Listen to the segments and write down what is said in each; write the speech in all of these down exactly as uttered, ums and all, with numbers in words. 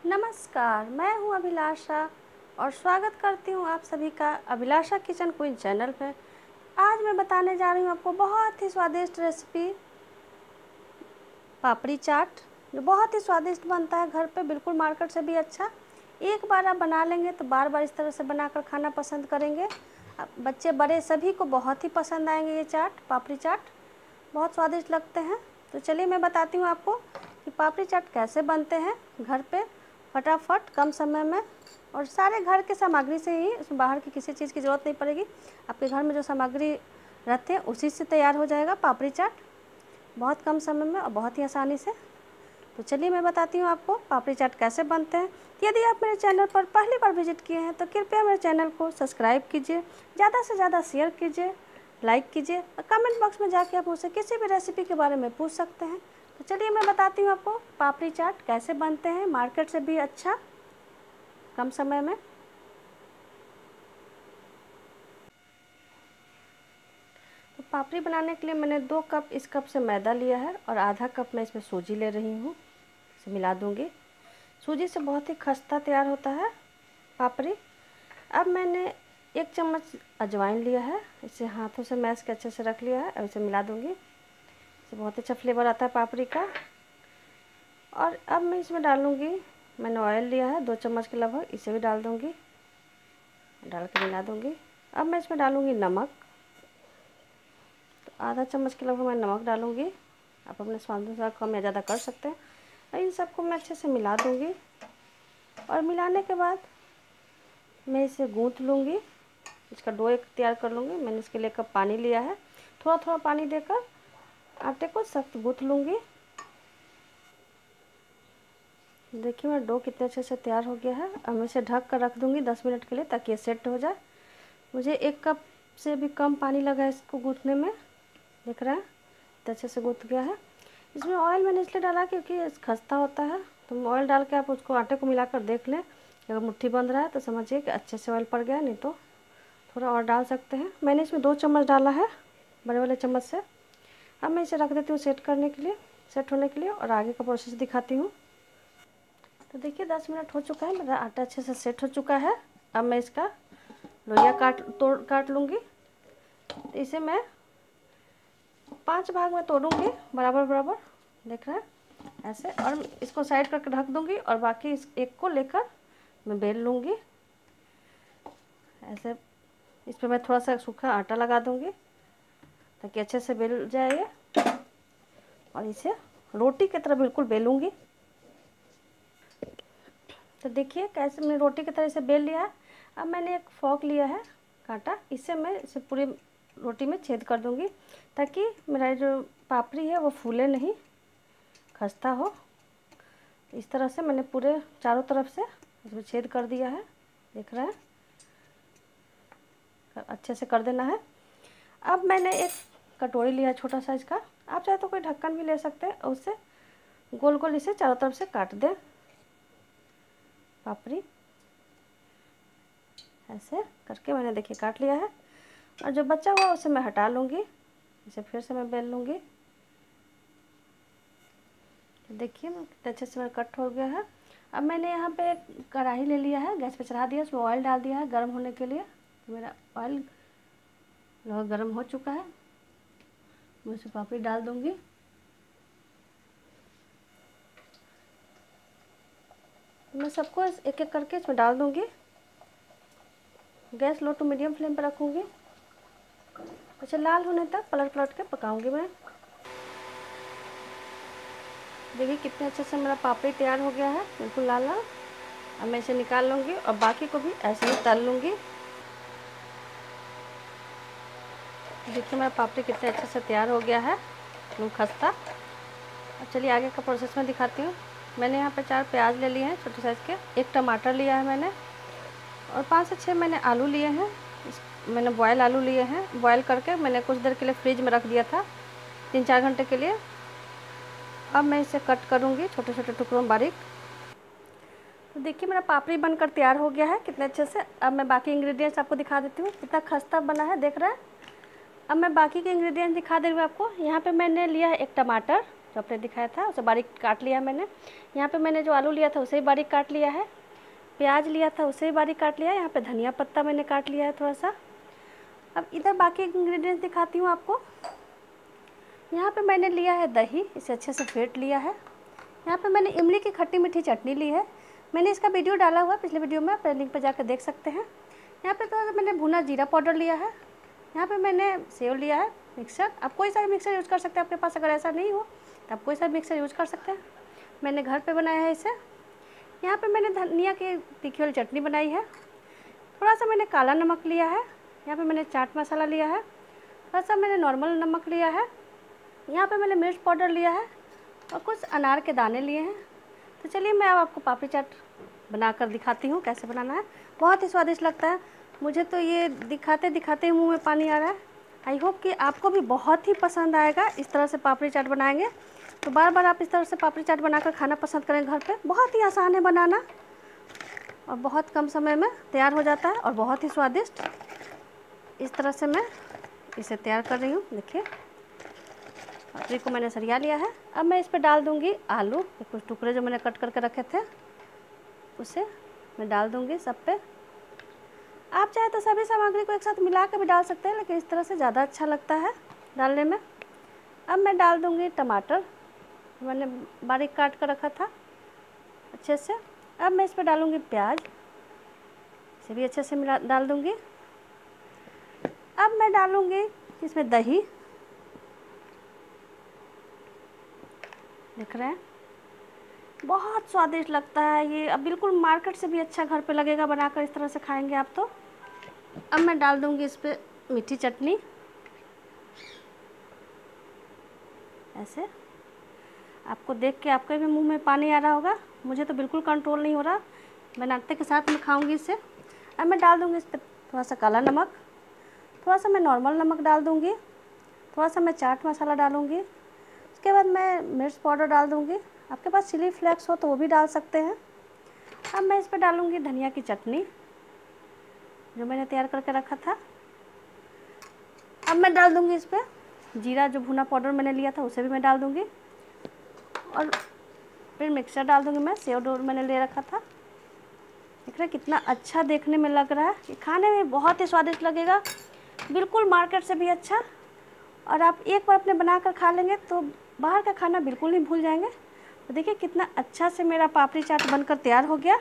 नमस्कार, मैं हूं अभिलाषा और स्वागत करती हूं आप सभी का अभिलाषा किचन क्वीन चैनल पे। आज मैं बताने जा रही हूं आपको बहुत ही स्वादिष्ट रेसिपी पापड़ी चाट, जो बहुत ही स्वादिष्ट बनता है घर पे, बिल्कुल मार्केट से भी अच्छा। एक बार आप बना लेंगे तो बार बार इस तरह से बनाकर खाना पसंद करेंगे। बच्चे बड़े सभी को बहुत ही पसंद आएंगे ये चाट, पापड़ी चाट बहुत स्वादिष्ट लगते हैं। तो चलिए मैं बताती हूँ आपको कि पापड़ी चाट कैसे बनते हैं घर पे फटाफट कम समय में, और सारे घर के सामग्री से ही, उसमें बाहर की किसी चीज़ की ज़रूरत नहीं पड़ेगी। आपके घर में जो सामग्री रहते हैं उसी से तैयार हो जाएगा पापड़ी चाट बहुत कम समय में और बहुत ही आसानी से। तो चलिए मैं बताती हूँ आपको पापड़ी चाट कैसे बनते हैं। यदि आप मेरे चैनल पर पहली बार विजिट किए हैं तो कृपया मेरे चैनल को सब्सक्राइब कीजिए, ज़्यादा से ज़्यादा शेयर कीजिए, लाइक कीजिए और कमेंट बॉक्स में जाके आप मुझसे किसी भी रेसिपी के बारे में पूछ सकते हैं। तो चलिए मैं बताती हूँ आपको पापड़ी चाट कैसे बनते हैं मार्केट से भी अच्छा कम समय में। तो पापड़ी बनाने के लिए मैंने दो कप इस कप से मैदा लिया है और आधा कप मैं इसमें सूजी ले रही हूँ। इसे मिला दूँगी। सूजी से बहुत ही खस्ता तैयार होता है पापड़ी। अब मैंने एक चम्मच अजवाइन लिया है, इसे हाथों से मैश के अच्छे से रख लिया है और इसे मिला दूँगी। इससे बहुत अच्छा फ्लेवर आता है पापड़ी का। और अब मैं इसमें डालूँगी, मैंने ऑयल लिया है दो चम्मच के लगभग, इसे भी डाल दूँगी, डाल के मिला दूँगी। अब मैं इसमें डालूँगी नमक, तो आधा चम्मच के लगभग मैं नमक डालूँगी। आप अपने स्वाद अनुसार कम या ज़्यादा कर सकते हैं। और इन सबको मैं अच्छे से मिला दूँगी और मिलाने के बाद मैं इसे गूँथ लूँगी, इसका डो एक तैयार कर लूँगी। मैंने इसके लिए कप पानी लिया है, थोड़ा थोड़ा पानी देकर आटे को सख्त गूँथ लूँगी। देखिए मेरा डो कितने अच्छे से तैयार हो गया है। अब मैं इसे ढक कर रख दूँगी दस मिनट के लिए ताकि ये सेट हो जाए। मुझे एक कप से भी कम पानी लगा है इसको गूँथने में, देख रहे हैं इतने अच्छे से गूँथ गया है। इसमें ऑयल मैंने इसलिए डाला क्योंकि खस्ता होता है, तो ऑयल डाल के आप उसको आटे को मिलाकर देख लें। अगर मुट्ठी बंद रहा है तो समझिए कि अच्छे से ऑयल पड़ गया, नहीं तो थोड़ा और डाल सकते हैं। मैंने इसमें दो चम्मच डाला है बड़े वाले चम्मच से। अब मैं इसे रख देती हूँ सेट करने के लिए, सेट होने के लिए, और आगे का प्रोसेस दिखाती हूँ। तो देखिए दस मिनट हो चुका है, मेरा आटा अच्छे से सेट हो चुका है। अब मैं इसका लोइया काट तोड़ काट लूँगी। तो इसे मैं पांच भाग में तोड़ूंगी बराबर बराबर, देख रहे हैं ऐसे, और इसको साइड करके ढक दूंगी और बाकी इस एक को लेकर मैं बेल लूँगी ऐसे। इस पर मैं थोड़ा सा सूखा आटा लगा दूंगी ताकि अच्छे से बेल जाए ये, और इसे रोटी की तरह बिल्कुल बेलूँगी। तो देखिए कैसे मैंने रोटी की तरह से बेल लिया है। अब मैंने एक फॉक लिया है कांटा, इससे मैं इसे पूरी रोटी में छेद कर दूंगी ताकि मेरा जो पापड़ी है वो फूले नहीं, खस्ता हो। इस तरह से मैंने पूरे चारों तरफ से इसमें छेद कर दिया है, देख रहे हैं, अच्छे से कर देना है। अब मैंने एक कटोरी लिया है छोटा साइज का, आप चाहे तो कोई ढक्कन भी ले सकते हैं, और उससे गोल गोल इसे चारों तरफ से काट दें पापड़ी। ऐसे करके मैंने देखिए काट लिया है, और जो बचा हुआ उसे मैं हटा लूँगी, इसे फिर से मैं बेल लूँगी। देखिए कितने अच्छे से मेरा कट हो गया है। अब मैंने यहाँ पे कढ़ाई ले लिया है, गैस पे चढ़ा दिया, उसमें ऑयल डाल दिया है गर्म होने के लिए। तो मेरा ऑयल गर्म हो चुका है, मैं उसमें पापड़ी डाल दूँगी। मैं सबको एक एक करके इसमें डाल दूँगी। Gas low to medium flame पर रखूँगी, अच्छा लाल होने तक पलट पलट के पकाऊंगी मैं। देखिए कितने अच्छे से मेरा पापड़ी तैयार हो गया है, बिल्कुल लाल लाल। अब मैं इसे निकाल लूँगी और बाकी को भी ऐसे ही तल लूँगी। देखिए मेरा पापड़ी कितने अच्छे से तैयार हो गया है, बिल्कुल खस्ता। अब चलिए आगे का प्रोसेस मैं दिखाती हूँ। मैंने यहाँ पे चार प्याज ले लिए हैं छोटे साइज़ के, एक टमाटर लिया है मैंने, और पाँच से छः मैंने आलू लिए हैं। मैंने बॉयल आलू लिए हैं, बॉयल करके मैंने कुछ देर के लिए फ्रिज में रख दिया था, तीन चार घंटे के लिए। अब मैं इसे कट करूँगी छोटे छोटे टुकड़ों में बारीक। तो देखिए मेरा पापड़ी बनकर तैयार हो गया है कितने अच्छे से। अब मैं बाकी इंग्रेडिएंट्स आपको दिखा देती हूँ, कितना खस्ता बना है, देख रहे हैं। अब मैं बाकी के इंग्रेडिएंट्स दिखा दे रही हूँ आपको। यहाँ पे मैंने लिया है एक टमाटर, जो आपने दिखाया था उसे बारीक काट लिया मैंने। यहाँ पे मैंने जो आलू लिया था उसे भी बारीक काट लिया है, प्याज लिया था उसे भी बारीक काट लिया है, यहाँ पे धनिया पत्ता मैंने काट लिया है थोड़ा सा। अब इधर बाकी इंग्रेडिएंट्स दिखाती हूँ आपको। यहाँ पे मैंने लिया है दही, इसे अच्छे से फेंट लिया है। यहाँ पे मैंने इमली की खट्टी मीठी चटनी ली है, मैंने इसका वीडियो डाला हुआ है पिछले वीडियो में, आप लिंक पर जाकर देख सकते हैं। यहाँ पे थोड़ा सा मैंने भुना जीरा पाउडर लिया है। यहाँ पे मैंने सेव लिया है मिक्सर, आप कोई सा भी मिक्सर यूज़ कर सकते हैं, आपके पास अगर ऐसा नहीं हो तो आप कोई सा मिक्सर यूज़ कर सकते हैं। मैंने घर पे बनाया है इसे। यहाँ पे मैंने धनिया की तीखी वाली चटनी बनाई है। थोड़ा सा मैंने काला नमक लिया है। यहाँ पे मैंने चाट मसाला लिया है। थोड़ा सा मैंने नॉर्मल नमक लिया है। यहाँ पे मैंने मिर्च पाउडर लिया है और कुछ अनार के दाने लिए हैं। तो चलिए मैं अब आपको पापड़ी चाट बनाकर दिखाती हूँ कैसे बनाना है। बहुत ही स्वादिष्ट लगता है, मुझे तो ये दिखाते दिखाते ही मुँह में पानी आ रहा है। आई होप कि आपको भी बहुत ही पसंद आएगा। इस तरह से पापड़ी चाट बनाएंगे तो बार बार आप इस तरह से पापड़ी चाट बनाकर खाना पसंद करें घर पे। बहुत ही आसान है बनाना और बहुत कम समय में तैयार हो जाता है और बहुत ही स्वादिष्ट। इस तरह से मैं इसे तैयार कर रही हूँ। देखिए पापड़ी को मैंने सरिया लिया है। अब मैं इस पर डाल दूँगी आलू, कुछ टुकड़े जो मैंने कट करके रखे थे उसे मैं डाल दूँगी सब पे। आप चाहे तो सभी सामग्री को एक साथ मिला के भी डाल सकते हैं, लेकिन इस तरह से ज़्यादा अच्छा लगता है डालने में। अब मैं डाल दूँगी टमाटर, मैंने बारीक काट कर रखा था अच्छे से। अब मैं इस पर डालूँगी प्याज, इसे भी अच्छे से मिला डाल दूँगी। अब मैं डालूँगी इसमें दही, देख रहे हैं बहुत स्वादिष्ट लगता है ये। अब बिल्कुल मार्केट से भी अच्छा घर पे लगेगा बनाकर, इस तरह से खाएंगे आप तो। अब मैं डाल दूँगी इस पर मीठी चटनी, ऐसे। आपको देख के आपके भी मुंह में पानी आ रहा होगा, मुझे तो बिल्कुल कंट्रोल नहीं हो रहा, बनाते के साथ मैं खाऊंगी इसे। अब मैं डाल दूँगी इस पर थोड़ा सा काला नमक, थोड़ा सा मैं नॉर्मल नमक डाल दूँगी, थोड़ा सा मैं चाट मसाला डालूँगी। उसके बाद मैं मिर्च पाउडर डाल दूँगी, आपके पास चिली फ्लेक्स हो तो वो भी डाल सकते हैं। अब मैं इस पर डालूँगी धनिया की चटनी जो मैंने तैयार करके रखा था। अब मैं डाल दूँगी इस पर जीरा, जो भुना पाउडर मैंने लिया था उसे भी मैं डाल दूँगी और फिर मिक्सर डाल दूँगी मैं, सेव डोर मैंने ले रखा था। देख रहे कितना अच्छा देखने में लग रहा है, ये खाने में बहुत ही स्वादिष्ट लगेगा, बिल्कुल मार्केट से भी अच्छा। और आप एक बार अपने बना कर खा लेंगे तो बाहर का खाना बिल्कुल नहीं भूल जाएंगे। तो देखिए कितना अच्छा से मेरा पापड़ी चाट बनकर तैयार हो गया।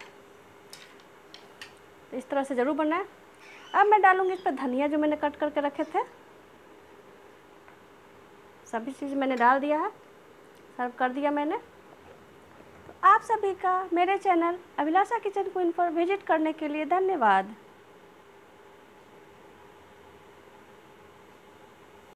तो इस तरह से ज़रूर बनाएं। अब मैं डालूँगी इस पर धनिया जो मैंने कट करके रखे थे, सभी चीज़ मैंने डाल दिया है, सर्व कर दिया मैंने। तो आप सभी का मेरे चैनल अभिलाषा किचन क्वीन पर विजिट करने के लिए धन्यवाद।